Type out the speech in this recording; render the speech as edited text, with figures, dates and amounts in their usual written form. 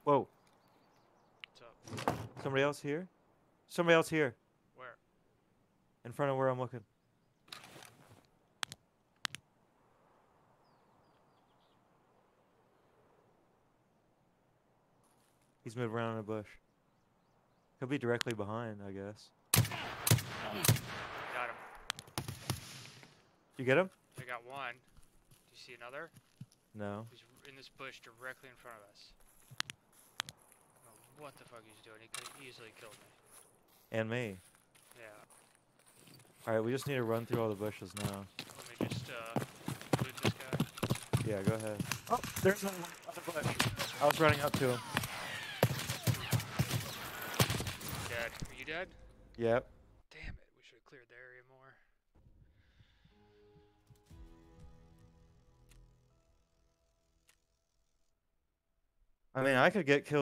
Whoa. What's up? Somebody else here? Somebody else here. Where? In front of where I'm looking. He's moved around in a bush. He'll be directly behind, I guess. Got him. You get him? I got one. Do you see another? No. He's in this bush directly in front of us. I don't know what the fuck he's doing. He could have easily killed me. And me. Yeah. Alright, we just need to run through all the bushes now. Let me just loot this guy. Yeah, go ahead. Oh, there's another one on the bush. I was running up to him. Dead. Are you dead? Yep. Damn it. We should have cleared the area more. I mean, I could get killed.